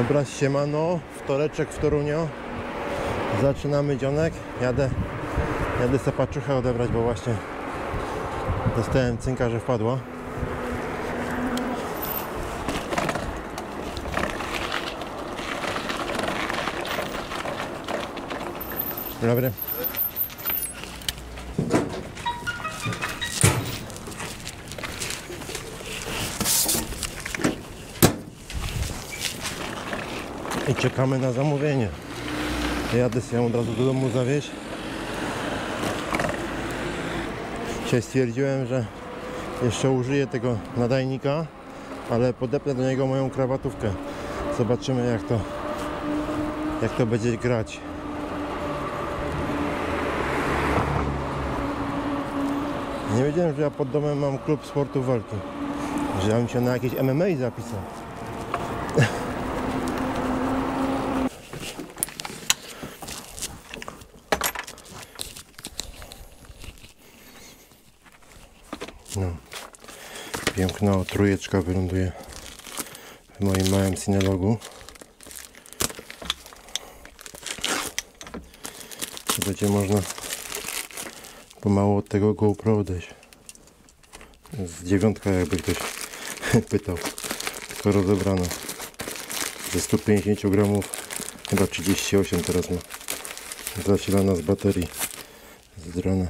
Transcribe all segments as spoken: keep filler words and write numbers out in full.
Dobra, siemano, wtoreczek w Toruniu. Zaczynamy dzionek. Jadę, jadę sobie paczuchę odebrać, bo właśnie dostałem cynka, że wpadła. Dzień dobry. I czekamy na zamówienie. Jadę sobie od razu do domu zawieźć. Dzisiaj stwierdziłem, że jeszcze użyję tego nadajnika, ale podepnę do niego moją krawatówkę. Zobaczymy, jak to jak to będzie grać. Nie wiedziałem, że ja pod domem mam klub sportu walki. Że ja bym się na jakieś M M A zapisał. No, piękna trójeczka wyląduje w moim małym Cinelogu. Będzie można pomału od tego GoPro odejść. Z dziewiątka, jakby ktoś pytał, tylko rozebrano. Ze stu pięćdziesięciu gramów chyba trzydzieści osiem teraz ma. Zasilana z baterii z drona.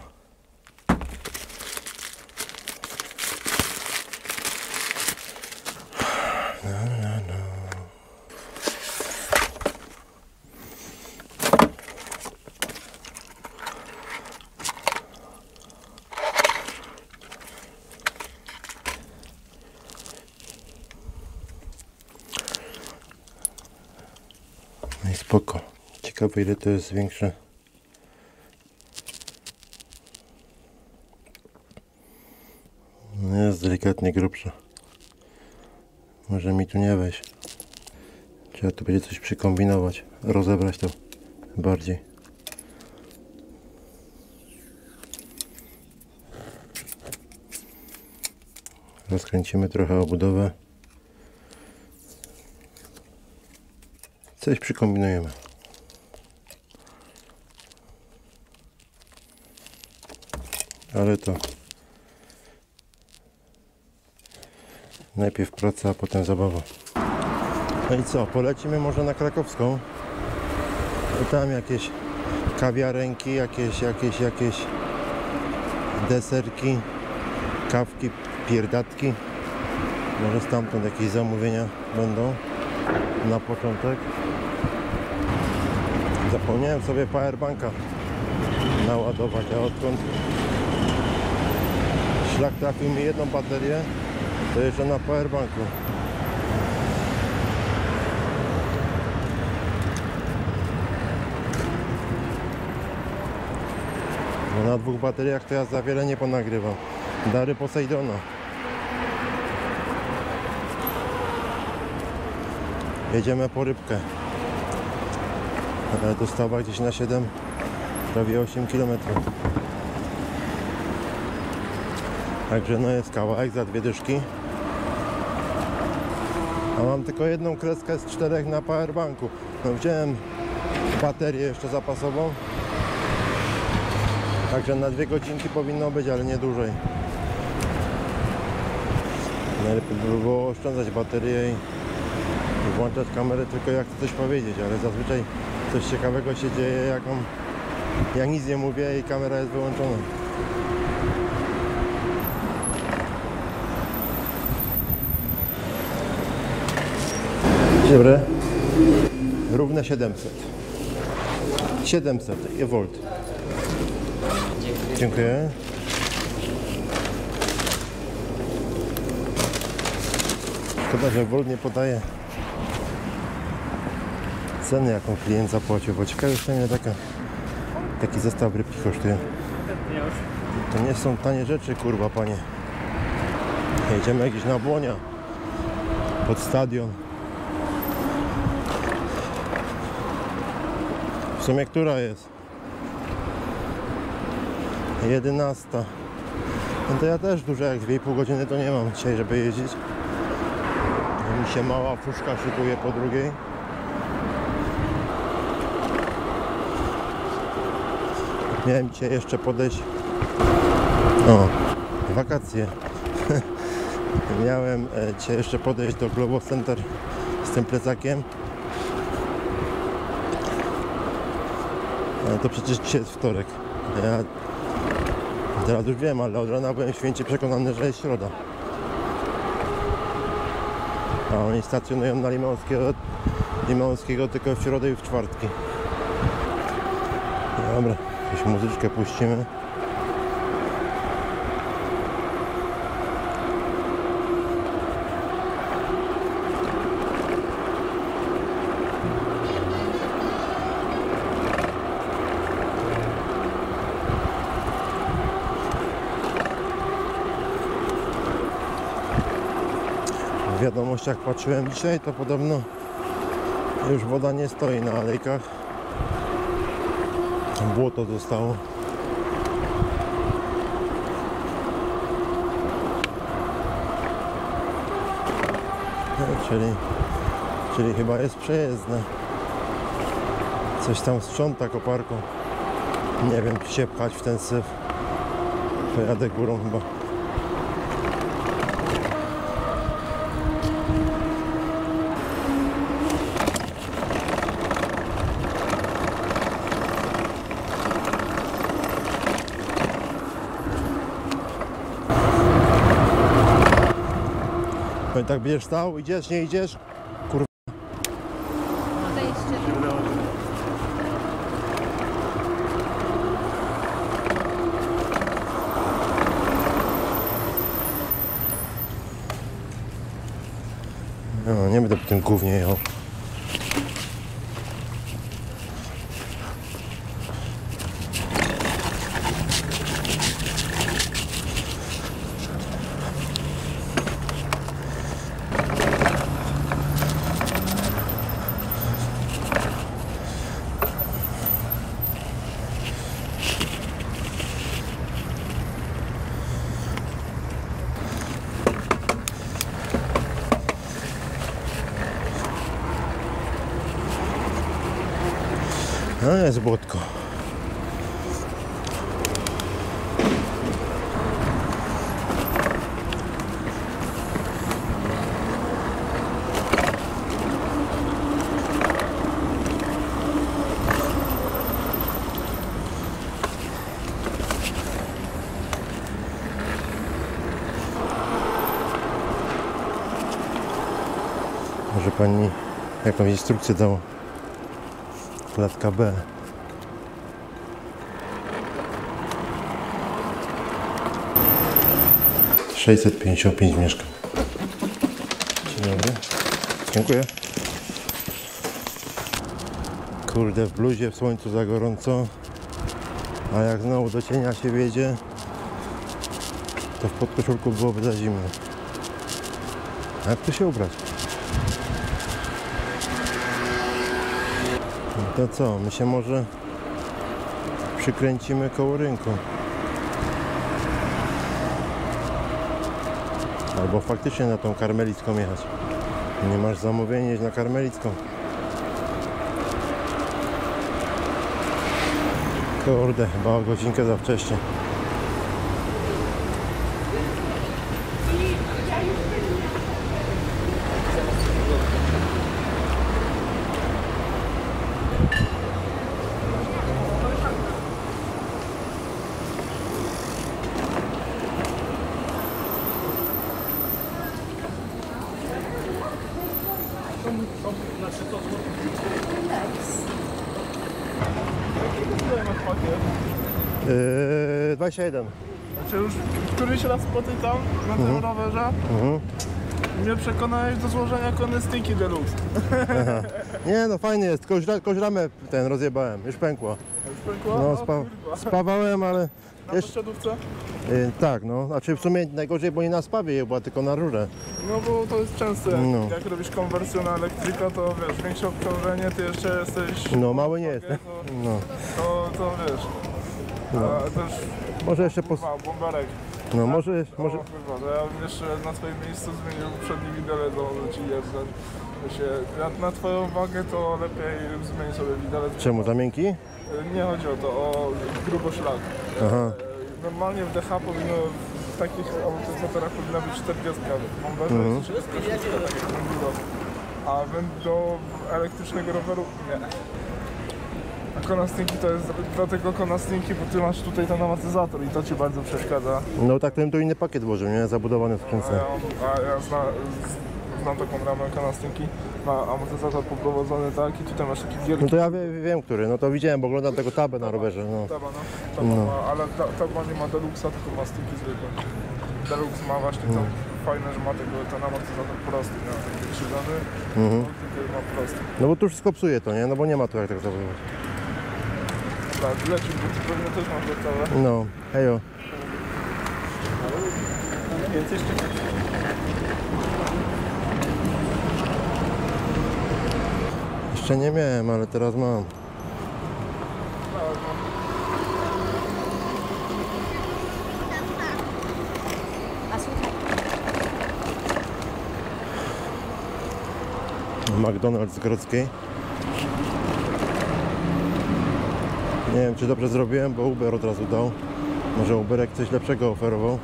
No i spoko. Ciekawe, ile to jest większe. No jest delikatnie grubsze. Może mi tu nie wejść. Trzeba tu będzie coś przykombinować. Rozebrać to bardziej. Rozkręcimy trochę obudowę. Coś przykombinujemy. Ale to najpierw praca, a potem zabawa. No i co? Polecimy może na Krakowską. I tam jakieś kawiarenki, jakieś, jakieś, jakieś deserki, kawki, pierdatki. Może stamtąd jakieś zamówienia będą na początek. Zapomniałem sobie powerbanka naładować, a odkąd szlak trafił mi jedną baterię, to jeszcze na powerbanku. No na dwóch bateriach to ja za wiele nie ponagrywam. Dary Posejdona. Jedziemy po rybkę. Dostawa gdzieś na siedem, prawie osiem kilometrów. Także no jest kawałek za dwie dyszki. A mam tylko jedną kreskę z czterech na powerbanku. No wziąłem baterię jeszcze zapasową. Także na dwie godzinki powinno być, ale nie dłużej. Najlepiej by było oszczędzać baterię i włączać kamerę tylko jak chcę coś powiedzieć, ale zazwyczaj coś ciekawego się dzieje, jak, on, jak nic nie mówię i kamera jest wyłączona. Dzień dobry. Równe siedemset. siedemset volt. Dziękuję. Szkoda, że volt nie podaje ceny, jaką klient zapłacił, bo ciekawe jest, ile taka, taki zestaw rybki kosztuje. To nie są tanie rzeczy, kurwa, panie. Jedziemy gdzieś na Błonia, pod stadion. W sumie która jest? jedenasta. No to ja też dużo jak dwie i pół godziny to nie mam dzisiaj, żeby jeździć. Mi się mała fuszka szykuje po drugiej. Miałem dzisiaj jeszcze podejść. O, wakacje. Miałem e, dzisiaj jeszcze podejść do Globo Center z tym plecakiem. Ale to przecież dzisiaj jest wtorek. Ja teraz już wiem, ale od rana byłem święcie przekonany, że jest środa. A oni stacjonują na Limowskiego, Limowskiego tylko w środę i w czwartki. Dobra, jakąś muzyczkę puścimy. W wiadomościach patrzyłem dzisiaj, to podobno już woda nie stoi na alejkach. Błoto zostało. No, czyli, czyli chyba jest przejezdne. Coś tam sprząta koparką. Nie wiem, czy się pchać w ten syf. Pojadę górą chyba. No i tak będziesz stał, idziesz, nie idziesz? Kurwa. No, nie będę po tym gównie jechał. No jest błotko. Może pani jakąś instrukcję dała? Klatka B. sześćset pięćdziesiąt pięć mieszkań. Dzień dobry. Dziękuję. Kurde, w bluzie, w słońcu za gorąco. A jak znowu do cienia się wiedzie, to w podkoszulku byłoby za zimno. A jak tu się ubrać? To co, my się może przykręcimy koło rynku. Albo faktycznie na tą Karmelicką jechać. Nie masz zamówienia, jeźdź na Karmelicką. Kurde, chyba o godzinkę za wcześnie. Yy, dwadzieścia jeden. Znaczy już któryś raz spotykam na tym Mhm. rowerze. Mhm. Mnie przekonałeś do złożenia Konystiki Deluxe. Nie no, fajnie jest, tylko, źle- tylko ramę ten rozjebałem, już pękła. Już pękła? No, O spa, kurwa. spawałem, ale Na jeszcze, poszczadówce? yy, tak no, znaczy w sumie najgorzej, bo nie na spawie je była, tylko na rurę. No bo to jest częste, jak, No. jak robisz konwersję na elektryka, to wiesz, większe obciążenie, ty jeszcze jesteś... No mały nie jest, To, no. to, to wiesz, No. a też Może jeszcze pos... wow, bomberek. No może, może... No, chyba, to ja bym jeszcze na twoim miejscu zmienił przedni widelec, założę ci jeden. Się, na, na twoją wagę to lepiej zmień sobie widelec. Czemu, za miękki? Nie chodzi o to, o gruboszlak. Aha. Normalnie w D H powinno, w takich amortyzatorach powinna być czterdzieści. Mam wrażenie, Mhm. że trzydzieści sześć, tak jak do. A do elektrycznego roweru nie. A konastynki to jest dlatego konastynki, bo ty masz tutaj ten amortyzator i to ci bardzo przeszkadza. No tak, to bym tu inny pakiet włożył, nie? Zabudowany w A skrzynce. ja, a ja zna, z, znam taką ramę kanastynki, ma amortyzator poprowadzony tak i tutaj masz taki wielki... No to ja wie, wiem, który, no to widziałem, bo oglądam tego tabę na rowerze, no. Taba, no. Taba No. ma, ale ta, Taba nie ma Deluxa, tylko ma stynki zwykłe. Deluxe ma właśnie to fajne, że ma tego, ten amortyzator prosty, nie ma taki krzyżany, Mhm. no, tylko ma prosty. No bo tu wszystko psuje to, nie? No bo nie ma tu jak tak zabudować. Tak, leci, bo ty pewnie też masz gotowe. No, hejo. Więc jeszcze Jeszcze nie miałem, ale teraz mam. McDonald's Grodzkiej. Nie wiem, czy dobrze zrobiłem, bo Uber od razu dał. Może Uberek coś lepszego oferował.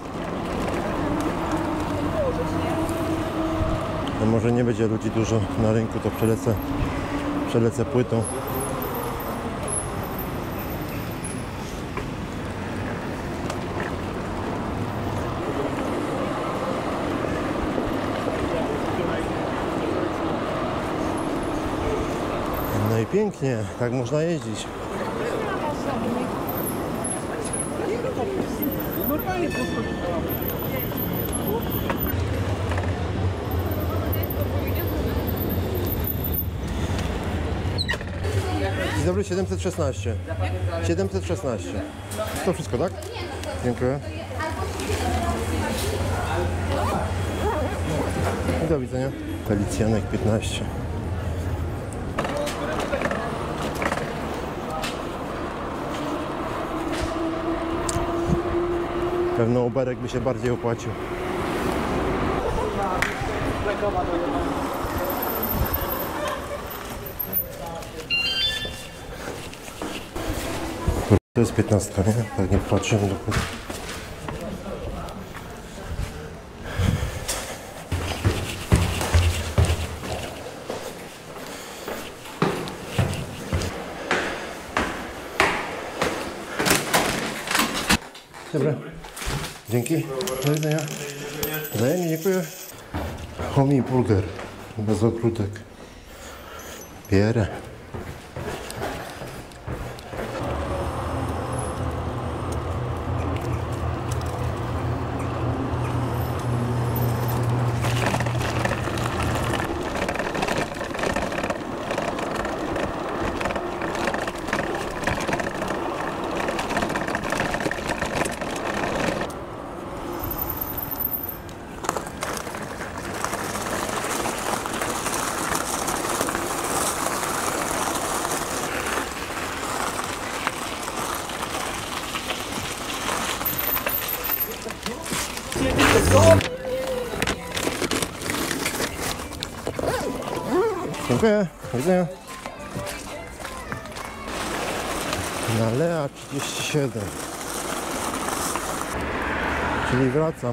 No może nie będzie ludzi dużo na rynku, to przelecę, przelecę płytą. No i pięknie, tak można jeździć. Dzień dobry, siedemset szesnaście. siedemset szesnaście. To wszystko, tak? Dziękuję. I do widzenia. Felicjanek piętnaście. Pewno Uberek by się bardziej opłacił. To jest piętnastka, nie? Tak nie patrzymy dokładnie. Dobra. Dzięki. Do widzenia. Wzajemnie, dziękuję. Homie burger. Bez ogródek. Bierę. Dziękuję. Do widzenia. Na Lea trzydzieści siedem. Czyli wracam.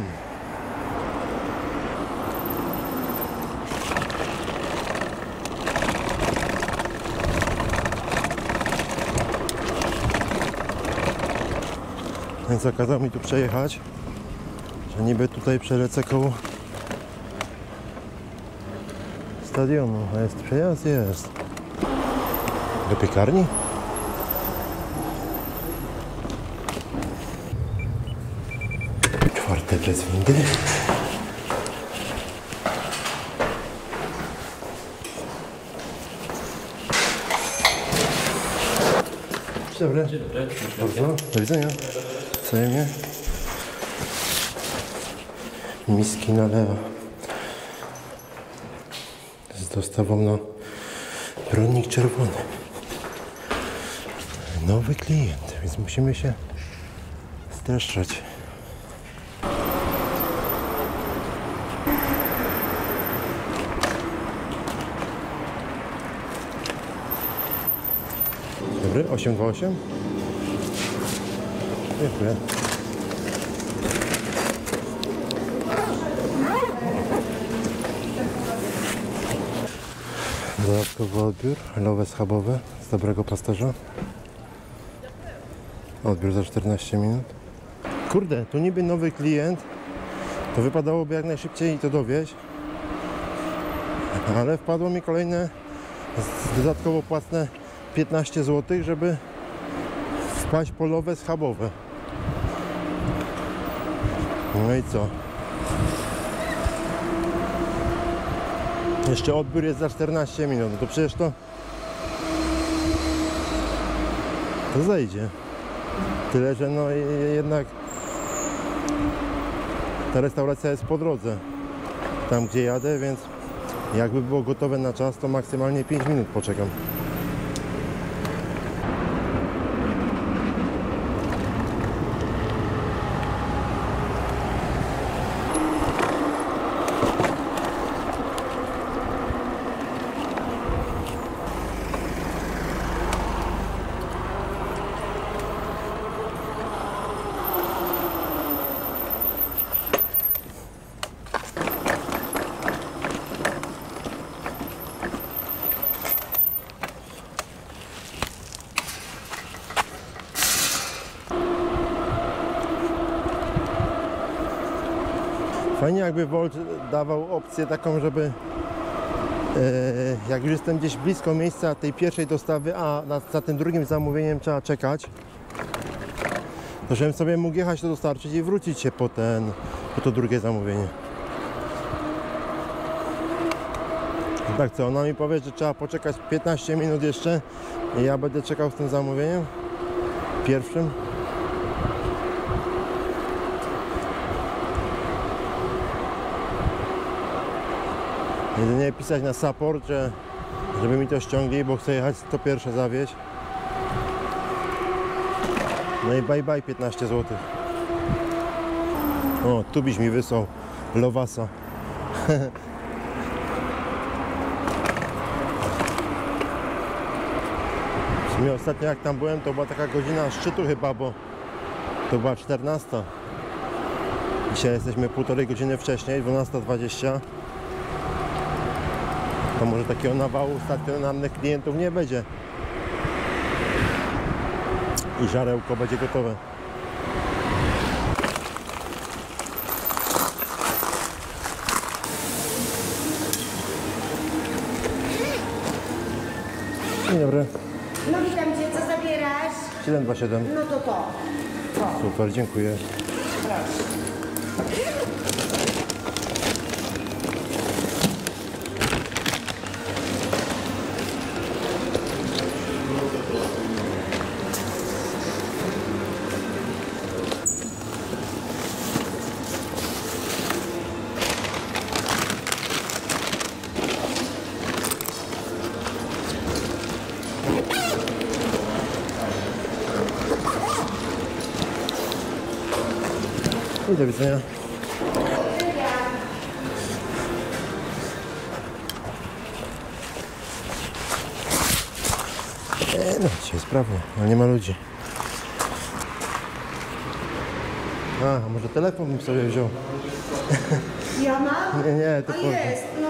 Więc zakazał mi tu przejechać, że niby tutaj przelecę koło stadionu. A jest przejazd? Jest. Do piekarni? Czwarte bez windy. Dzień dobry. Dzień dobry. Bardzo. Do widzenia. Wzajemnie. Miski na lewo. Z dostawą na bronnik czerwony. Nowy klient, więc musimy się streszczać. Dobry, osiem dwa osiem. Dziękuję. Dodatkowy odbiór, lowe schabowe z Dobrego Pasterza. Odbiór za czternaście minut. Kurde, tu niby nowy klient. To wypadałoby jak najszybciej to dowieźć. Ale wpadło mi kolejne dodatkowo płacne piętnaście złotych, żeby wpaść po lowe schabowe. No i co? Jeszcze odbiór jest za czternaście minut, no to przecież to to zejdzie. Tyle, że no jednak ta restauracja jest po drodze tam, gdzie jadę, więc jakby było gotowe na czas, to maksymalnie pięć minut poczekam. Fajnie jakby Wolt dawał opcję taką, żeby e, jak już jestem gdzieś blisko miejsca tej pierwszej dostawy, a na, za tym drugim zamówieniem trzeba czekać, to żebym sobie mógł jechać to dostarczyć i wrócić się po, ten, po to drugie zamówienie. Tak co, ona mi powie, że trzeba poczekać piętnaście minut jeszcze i ja będę czekał z tym zamówieniem pierwszym. Jedynie pisać na support, że, żeby mi to ściągli, bo chcę jechać to pierwsze zawieźć. No i bye bye piętnaście złotych. O, tu byś mi wysłał Lowasa. W sumie ostatnio jak tam byłem, to była taka godzina szczytu chyba, bo to była czternasta. Dzisiaj jesteśmy półtorej godziny wcześniej, dwunasta dwadzieścia. To może takiego nawału stacjonarnych klientów nie będzie. I żarełko będzie gotowe. Dzień dobry. No witam Cię, co zabierasz? siedem dwa siedem. No to to. to. Super, dziękuję. Proszę. I do widzenia. E, no, dzisiaj sprawnie, ale nie ma ludzi. A, a może telefon bym sobie wziął? Ja mam? Nie, nie, to A po- jest, no.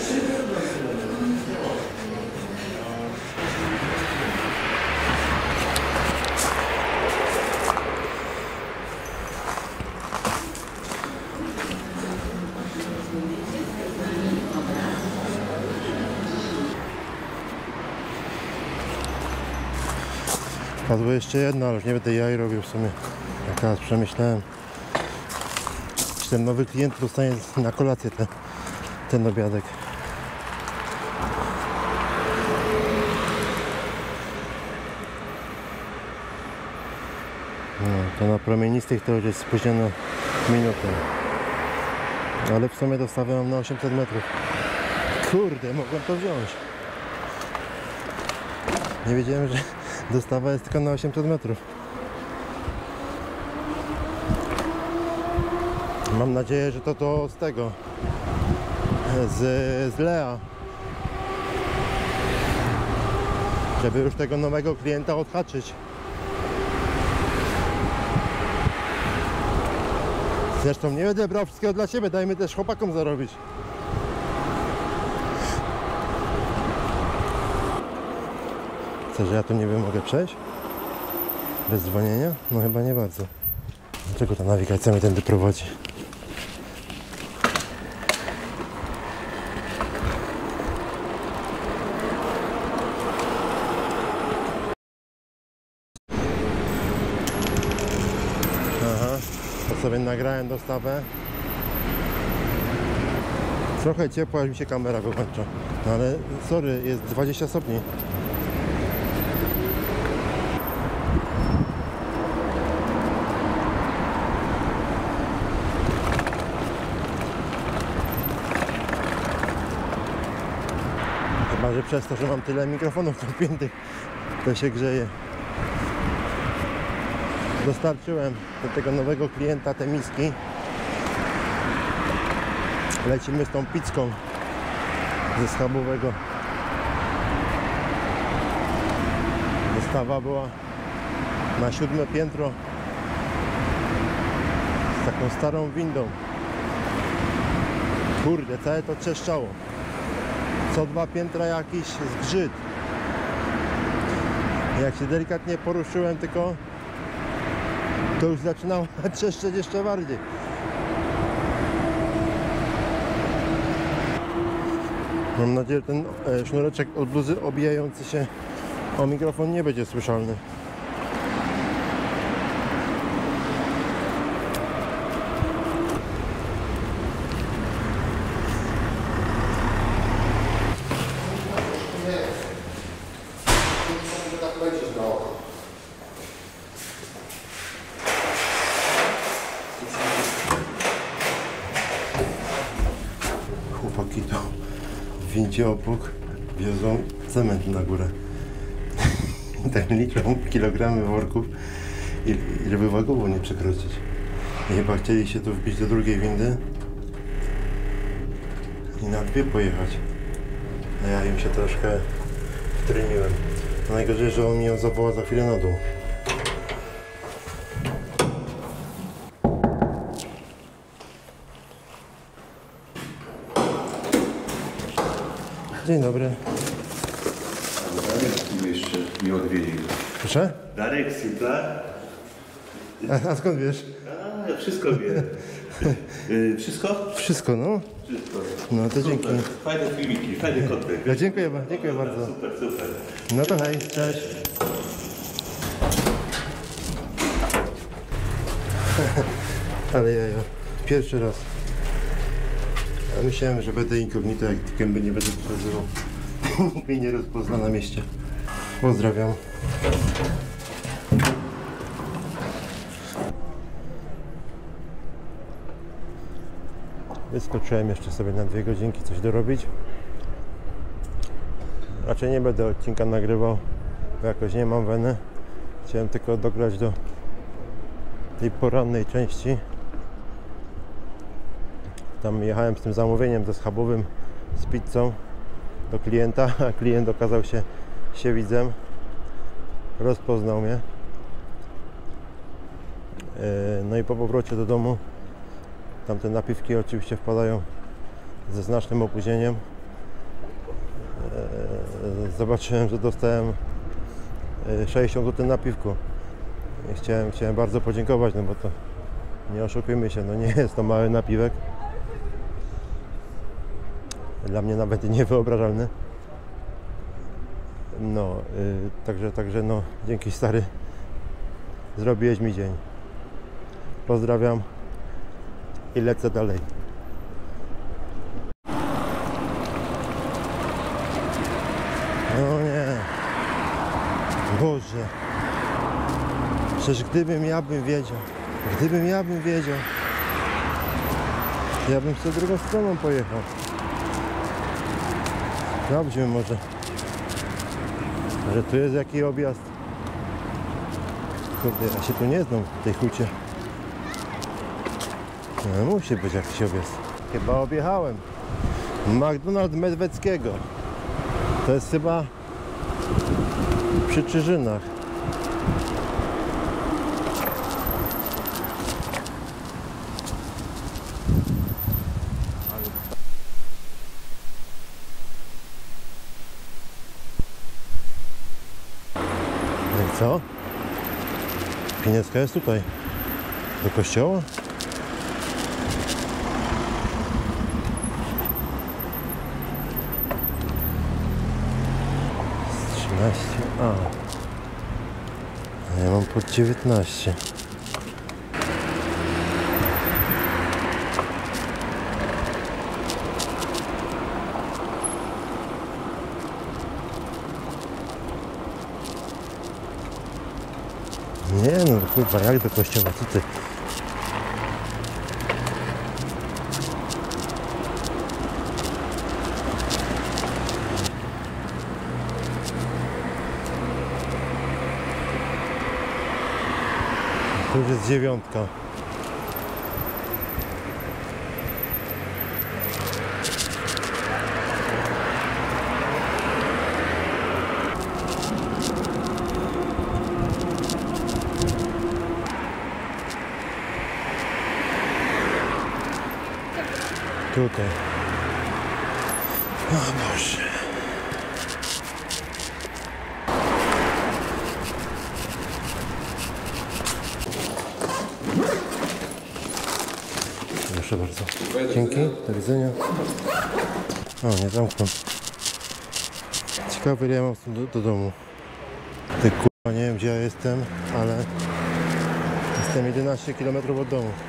Padło jeszcze jedno, ale już nie będę jaj robił w sumie. Jak teraz przemyślałem. Czy ten nowy klient dostanie na kolację te, ten obiadek. No, to na promienistych to już jest spóźnione minutę. Ale w sumie dostawę mam na osiemset metrów. Kurde, mogłem to wziąć. Nie wiedziałem, że dostawa jest tylko na osiemset metrów. Mam nadzieję, że to to z tego, z, z Lea. żeby już tego nowego klienta odhaczyć. Zresztą nie będę brał wszystkiego dla siebie, dajmy też chłopakom zarobić. Co, że ja tu nie wiem, mogę przejść? Bez dzwonienia? No chyba nie bardzo. Dlaczego ta nawigacja mnie tędy prowadzi? Aha, to sobie nagrałem dostawę. Trochę ciepło, aż mi się kamera wyłącza. No ale sorry, jest dwadzieścia stopni. Chyba że przez to, że mam tyle mikrofonów podpiętych, to się grzeje. Dostarczyłem do tego nowego klienta te miski. Lecimy z tą pizzką ze schabowego. Dostawa była na siódme piętro z taką starą windą. Kurde, całe to trzeszczało. Co dwa piętra jakiś zgrzyt. Jak się delikatnie poruszyłem tylko, to już zaczynało trzeszczeć jeszcze bardziej. Mam nadzieję, że ten e, sznureczek od bluzy obijający się o mikrofon nie będzie słyszalny. Chłopaki to w windzie obok wiozą cement na górę. Tak liczą kilogramy worków i, i żeby wagowo nie przekroczyć. I chyba chcieli się tu wbić do drugiej windy i na dwie pojechać. A ja im się troszkę wtryniłem. No najgorzej, że on mi ją zawoła za chwilę na dół. Dzień dobry. Darek mnie jeszcze nie odwiedził. Proszę? Darek Sypla? A, a skąd wiesz? A, wszystko wie. Y, Wszystko? Wszystko, no. Wszystko. No to dzięki. Super. Fajne filmiki, fajny kotek. Ja dziękuję, ba- dziękuję bardzo. Super, super. No to hej, cześć. Ale ja, ja, pierwszy raz. Ja myślałem, że będę inkognito, jak gęby nie będę pokazywał. Nikt mnie nie rozpozna na mieście. Pozdrawiam. Wyskoczyłem jeszcze sobie na dwie godzinki coś dorobić. Raczej nie będę odcinka nagrywał, bo jakoś nie mam weny. Chciałem tylko dograć do tej porannej części. Tam jechałem z tym zamówieniem ze schabowym, z pizzą do klienta, a klient okazał się siewidzem. Rozpoznał mnie. No i po powrocie do domu tamte napiwki oczywiście wpadają ze znacznym opóźnieniem. Zobaczyłem, że dostałem sześćdziesiąt złotych napiwku. I chciałem, chciałem bardzo podziękować, no bo to nie oszukujmy się, no nie jest to mały napiwek. Dla mnie nawet niewyobrażalny. No, yy, także, także no, dzięki stary, zrobiłeś mi dzień. Pozdrawiam i lecę dalej. No nie. Boże. Przecież gdybym ja bym wiedział, gdybym ja bym wiedział, ja bym z drugą stroną pojechał. Sprawdźmy może, że tu jest jakiś objazd. Kurde, ja się tu nie znam w tej hucie. No, musi być jakiś objazd. Chyba objechałem. McDonald's Medweckiego. To jest chyba Przy Czyżynach. No i co? Piniecka jest tutaj. Do kościoła? trzynaście A. A ja mam pod dziewiętnaście. Nie no kurwa, jak do kościoła, co ty? Tu już jest dziewiątka. Tutaj. O Boże. Proszę bardzo. Dzięki, do widzenia. O, nie zamknął. Ciekawe ile ja mam do, do domu. Ty kurwa, nie wiem gdzie ja jestem, ale jestem jedenaście kilometrów od domu.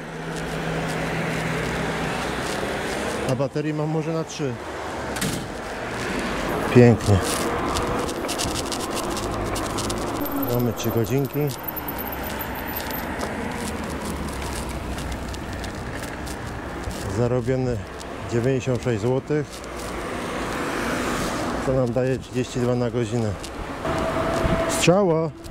A baterii mam może na trzy. Pięknie. Mamy trzy godzinki. Zarobione dziewięćdziesiąt sześć złotych. To nam daje trzydzieści dwa na godzinę. Strzała!